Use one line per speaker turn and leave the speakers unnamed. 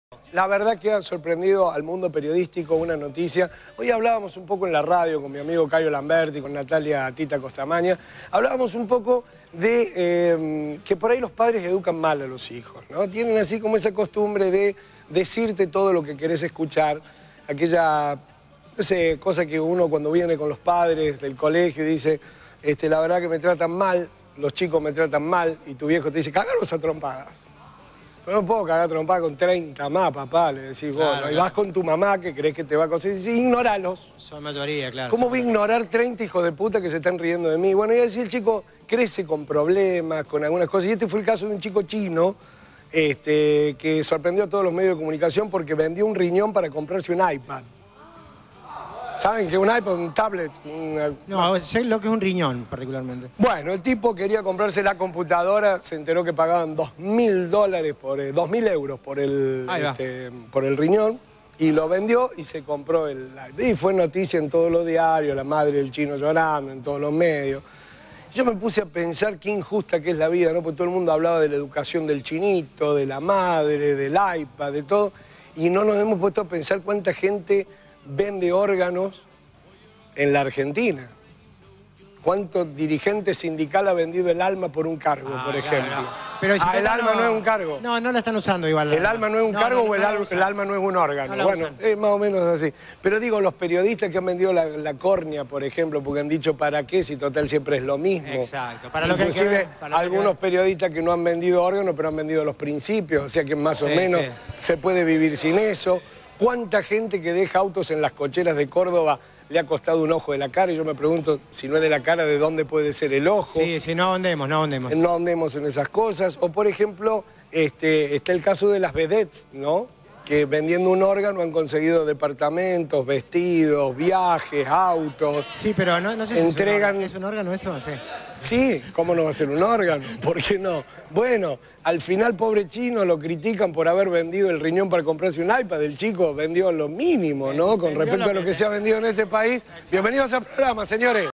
La verdad que ha sorprendido al mundo periodístico una noticia. Hoy hablábamos un poco en la radio con mi amigo Caio Lamberti, con Natalia Tita Costamaña. Hablábamos un poco de que por ahí los padres educan mal a los hijos, ¿no? Tienen así como esa costumbre de decirte todo lo que querés escuchar. Aquella, no sé, cosa que uno cuando viene con los padres del colegio y dice, la verdad que me tratan mal, los chicos me tratan mal, y tu viejo te dice, cagaros a trompadas. No puedo cagar trompada con 30 más, papá, le decís vos,
claro,
¿no? Y vas con tu mamá que crees que te va a conseguir, y ignoralos.
Son mayoría, claro.
¿Cómo voy a ignorar 30 hijos de puta que se están riendo de mí? Bueno, y así el chico crece con problemas, con algunas cosas. Y este fue el caso de un chico chino que sorprendió a todos los medios de comunicación porque vendió un riñón para comprarse un iPad. ¿Saben qué es un iPad? Un tablet.
No, sé lo que es un riñón, particularmente.
Bueno, el tipo quería comprarse la computadora, se enteró que pagaban $2.000 por 2.000 euros por el riñón, y lo vendió y se compró el iPad. Y fue noticia en todos los diarios, la madre del chino llorando, en todos los medios. Yo me puse a pensar qué injusta que es la vida, ¿no? Porque todo el mundo hablaba de la educación del chinito, de la madre, del iPad, de todo, y no nos hemos puesto a pensar cuánta gente vende órganos en la Argentina. ¿Cuántos dirigentes sindical ha vendido el alma por un cargo, por ejemplo?
Claro. Pero
el alma no es un cargo.
No, no la están usando igual.
¿El alma no es un cargo o el alma no es un órgano? Bueno, es más o menos así. Pero digo, los periodistas que han vendido la córnea, por ejemplo, porque han dicho ¿para qué? Si total siempre es lo mismo.
Exacto.
Inclusive algunos periodistas que no han vendido órganos, pero han vendido los principios, o sea que más o menos se puede vivir sin eso. ¿Cuánta gente que deja autos en las cocheras de Córdoba le ha costado un ojo de la cara? Y yo me pregunto, si no es de la cara, ¿de dónde puede ser el ojo?
Sí, no ahondemos, no ahondemos.
No ahondemos en esas cosas. O, por ejemplo, está el caso de las vedettes, ¿no? Que vendiendo un órgano han conseguido departamentos, vestidos, viajes, autos.
Sí, pero no sé si es un órgano eso, sí.
Sí, ¿cómo no va a ser un órgano? ¿Por qué no? Bueno, al final, pobre chino, lo critican por haber vendido el riñón para comprarse un iPad. El chico vendió lo mínimo, ¿no? Con respecto a lo que se ha vendido en este país. Bienvenidos al programa, señores.